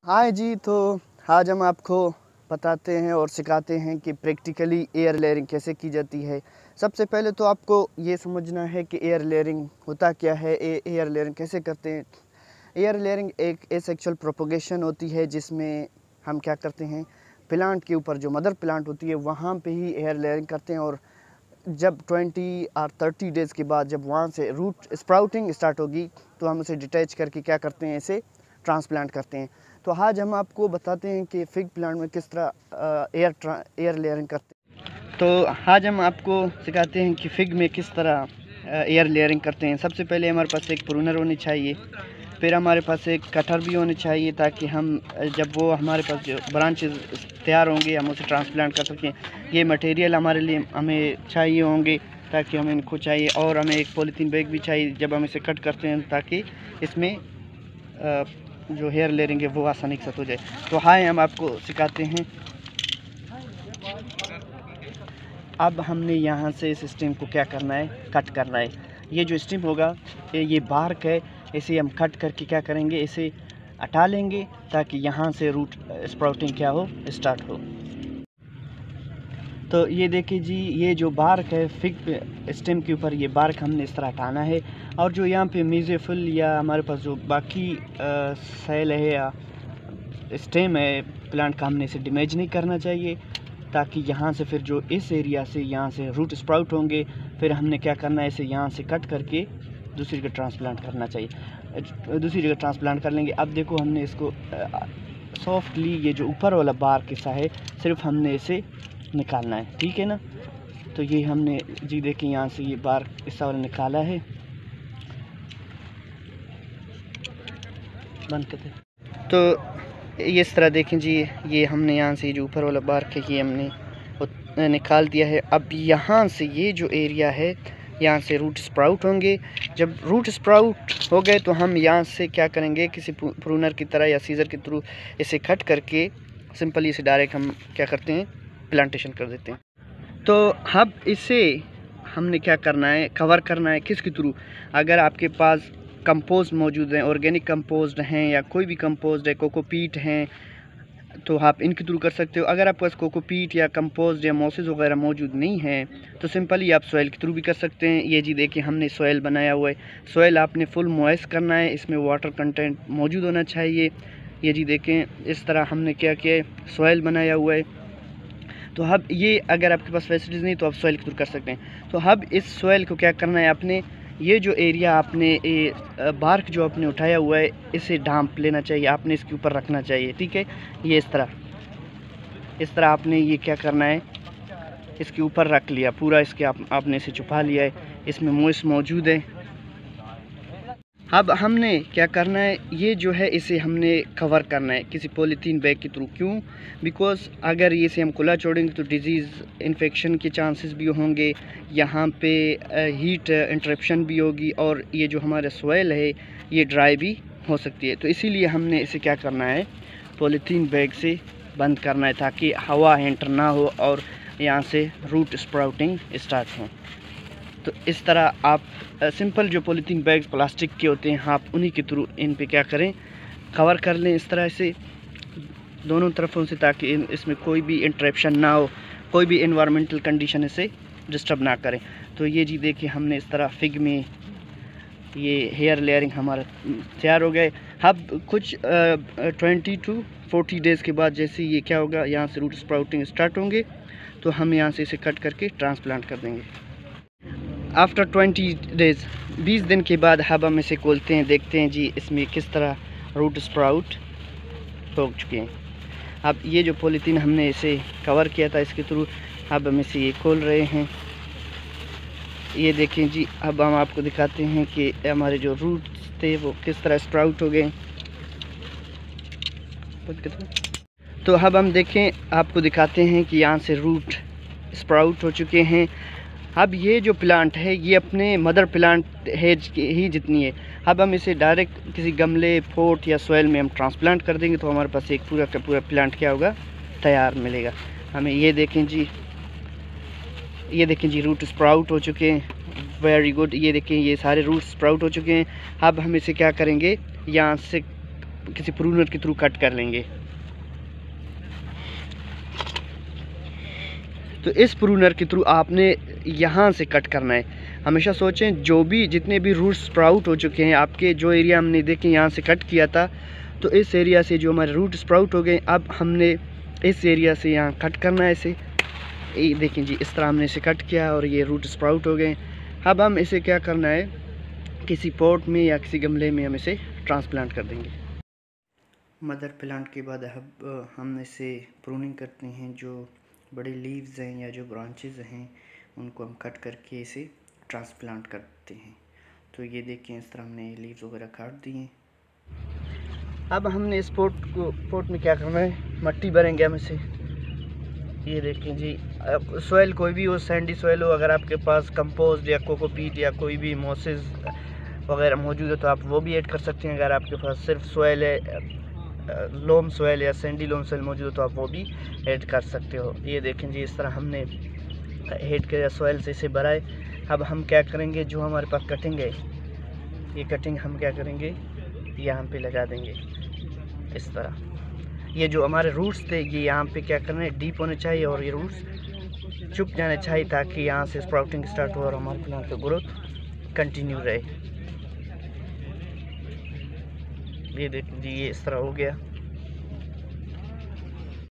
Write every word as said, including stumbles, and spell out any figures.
हाय जी, तो आज हम आपको बताते हैं और सिखाते हैं कि प्रैक्टिकली एयर लेयरिंग कैसे की जाती है। सबसे पहले तो आपको ये समझना है कि एयर लेयरिंग होता क्या है, ए, एयर लेयरिंग कैसे करते हैं। एयर लेयरिंग एक एसेक्सुअल प्रोपोगेशन होती है जिसमें हम क्या करते हैं, प्लांट के ऊपर जो मदर प्लांट होती है वहाँ पे ही एयर लेयरिंग करते हैं। और जब ट्वेंटी और थर्टी डेज़ के बाद जब वहाँ से रूट स्प्राउटिंग स्टार्ट होगी तो हम उसे डिटैच करके क्या करते हैं, इसे ट्रांसप्लांट करते हैं। तो आज हम आपको बताते हैं कि फिग प्लांट में किस तरह एयर एयर लेयरिंग करते हैं। तो आज हम आपको सिखाते हैं कि फिग में किस तरह एयर लेयरिंग करते हैं। सबसे पहले हमारे पास एक प्रूनर होनी चाहिए, फिर हमारे पास एक कटर भी होनी चाहिए ताकि हम जब वो हमारे पास जो ब्रांचेस तैयार होंगे हम उसे ट्रांसप्लांट कर सकें। ये मटेरियल हमारे लिए हमें चाहिए होंगे ताकि हमें इनको चाहिए, और हमें एक पॉलीथीन बैग भी चाहिए जब हम इसे कट करते हैं ताकि इसमें आ, जो हेयर लेयरिंग है वो आसानी के साथ हो जाए। तो हाय हम आपको सिखाते हैं। अब हमने यहाँ से इस स्टेम को क्या करना है, कट करना है। ये जो स्टेम होगा ये बार्क है, इसे हम कट करके क्या करेंगे, इसे हटा लेंगे ताकि यहाँ से रूट स्प्राउटिंग क्या हो, स्टार्ट हो। तो ये देखिए जी, ये जो बार्क है फिग स्टेम के ऊपर, ये बार्क हमने इस तरह हटाना है। और जो यहाँ पे मेज़ोफिल या हमारे पास जो बाकी सेल है या स्टेम है प्लांट का, हमने इसे डैमेज नहीं करना चाहिए ताकि यहाँ से फिर जो इस एरिया से यहाँ से रूट स्प्राउट होंगे, फिर हमने क्या करना है, इसे यहाँ से कट करके दूसरी जगह ट्रांसप्लांट करना चाहिए, दूसरी जगह ट्रांसप्लांट कर लेंगे। अब देखो हमने इसको सॉफ्टली, ये जो ऊपर वाला बार किस्सा है सिर्फ हमने इसे निकालना है, ठीक है ना। तो ये हमने जी देखिए यहाँ से ये बार किस्सा वाला निकाला है, बंद करते। तो ये इस तरह देखें जी, ये हमने यहाँ से जो ऊपर वाला बार है ये हमने निकाल दिया है। अब यहाँ से ये जो एरिया है यहाँ से रूट स्प्राउट होंगे। जब रूट स्प्राउट हो गए तो हम यहाँ से क्या करेंगे, किसी प्रूनर की तरह या सीजर के थ्रू इसे कट करके सिंपली इसे डायरेक्ट हम क्या करते हैं, प्लांटेशन कर देते हैं। तो अब इसे हमने क्या करना है, कवर करना है किसके थ्रू। अगर आपके पास कंपोस्ट मौजूद हैं, ऑर्गेनिक कंपोस्ट हैं या कोई भी कंपोस्ट है, कोकोपीट हैं, तो आप इनके थ्रू कर सकते हो। अगर आपके पास कोकोपीट या कंपोस्ट या मोसेस वगैरह मौजूद नहीं है तो सिंपली आप सॉइल के थ्रू भी कर सकते हैं। ये जी देखिए हमने सॉइल बनाया हुआ है। सॉइल आपने फुल मॉइस्ट करना है, इसमें वाटर कंटेंट मौजूद होना चाहिए। ये जी देखें इस तरह हमने क्या किया है, सॉइल बनाया हुआ है। तो अब ये अगर आपके पास फैसिलिटीज़ नहीं तो आप सॉइल के थ्रू कर सकते हैं। तो अब इस सॉइल को क्या करना है, आपने ये जो एरिया आपने ए, बार्क जो आपने उठाया हुआ है इसे ढांप लेना चाहिए, आपने इसके ऊपर रखना चाहिए, ठीक है। ये इस तरह इस तरह आपने ये क्या करना है, इसके ऊपर रख लिया पूरा, इसके आप, आपने इसे छुपा लिया है, इसमें मॉइस्ट मौजूद है। अब हमने क्या करना है, ये जो है इसे हमने कवर करना है किसी पॉलीथीन बैग के थ्रू। क्यों? बिकॉज़ अगर ये से हम खुला छोड़ेंगे तो डिजीज़ इन्फेक्शन के चांसेस भी होंगे, यहाँ पे हीट इंटरप्शन भी होगी, और ये जो हमारा सॉइल है ये ड्राई भी हो सकती है। तो इसीलिए हमने इसे क्या करना है, पॉलीथीन बैग से बंद करना है ताकि हवा एंटर ना हो और यहाँ से रूट स्प्राउटिंग स्टार्ट हो। तो इस तरह आप सिंपल जो पॉलीथीन बैग्स प्लास्टिक के होते हैं आप उन्हीं के थ्रू इन पे क्या करें, कवर कर लें इस तरह से दोनों तरफों से, ताकि इसमें कोई भी इंटरप्शन ना हो, कोई भी इन्वायरमेंटल कंडीशन इसे डिस्टर्ब ना करें। तो ये जी देखिए हमने इस तरह फिग में ये हेयर लेयरिंग हमारा तैयार हो गए। अब कुछ ट्वेंटी टू फोर्टी डेज़ के बाद जैसे ये क्या होगा, यहाँ से रूट स्प्राउटिंग स्टार्ट होंगे तो हम यहाँ से इसे कट करके ट्रांसप्लांट कर देंगे। आफ्टर ट्वेंटी डेज़, बीस दिन के बाद अब हम इसे खोलते हैं, देखते हैं जी इसमें किस तरह रूट स्प्राउट हो चुके हैं। अब ये जो पॉलीथीन हमने इसे कवर किया था इसके थ्रू, अब हम इसे ये खोल रहे हैं। ये देखें जी, अब हम आपको दिखाते हैं कि हमारे जो रूट्स थे वो किस तरह स्प्राउट हो गए। तो अब हम देखें, आपको दिखाते हैं कि यहाँ से रूट स्प्राउट हो चुके हैं। अब ये जो प्लांट है ये अपने मदर प्लांट है ही जितनी है, अब हम इसे डायरेक्ट किसी गमले, पोट या सॉइल में हम ट्रांसप्लांट कर देंगे तो हमारे पास एक पूरा का पूरा प्लांट क्या होगा, तैयार मिलेगा हमें। ये देखें जी, ये देखें जी रूट स्प्राउट हो चुके हैं, वेरी गुड। ये देखें ये सारे रूट स्प्राउट हो चुके हैं। अब हम इसे क्या करेंगे, यहाँ से किसी प्रूनर के थ्रू कट कर लेंगे। तो इस प्रूनर के थ्रू आपने यहाँ से कट करना है। हमेशा सोचें जो भी जितने भी रूट स्प्राउट हो चुके हैं आपके, जो एरिया हमने देखें यहाँ से कट किया था, तो इस एरिया से जो हमारे रूट स्प्राउट हो गए, अब हमने इस एरिया से यहाँ कट करना है इसे। ये देखें जी, इस तरह हमने इसे कट किया और ये रूट स्प्राउट हो गए। अब हम इसे क्या करना है, किसी पॉट में या किसी गमले में हम इसे ट्रांसप्लांट कर देंगे। मदर प्लांट के बाद अब हम इसे प्रूनिंग करते हैं। जो बड़े लीव्स हैं या जो ब्रांचेस हैं उनको हम कट करके इसे ट्रांसप्लांट करते हैं। तो ये देखें, इस तरह हमने लीव्स वगैरह काट दिए। अब हमने इस पोट को पोट में क्या करना है, मिट्टी भरेंगे हम इसे। ये देखें जी, सॉइल कोई भी हो, सैंडी सॉइल हो, अगर आपके पास कंपोस्ट या कोकोपीट या कोई भी मोसेस वगैरह मौजूद है तो आप वो भी ऐड कर सकते हैं। अगर आपके पास सिर्फ सॉइल है, लोम सॉइल या सैंडी लोम सॉइल मौजूद है तो आप वो भी ऐड कर सकते हो। ये देखें जी, इस तरह हमने ऐड किया सॉइल से इसे भरा है। अब हम क्या करेंगे, जो हमारे पास कटिंग है, ये कटिंग हम क्या करेंगे, यहाँ पे लगा देंगे इस तरह। ये जो हमारे रूट्स थे ये यहाँ पे क्या करना है, डीप होने चाहिए और ये रूट्स चुप जाने चाहिए ताकि यहाँ से स्प्राउटिंग स्टार्ट हो और हमारे प्लांट का ग्रोथ कंटिन्यू रहे। ये देखिए जी, ये इस तरह हो गया।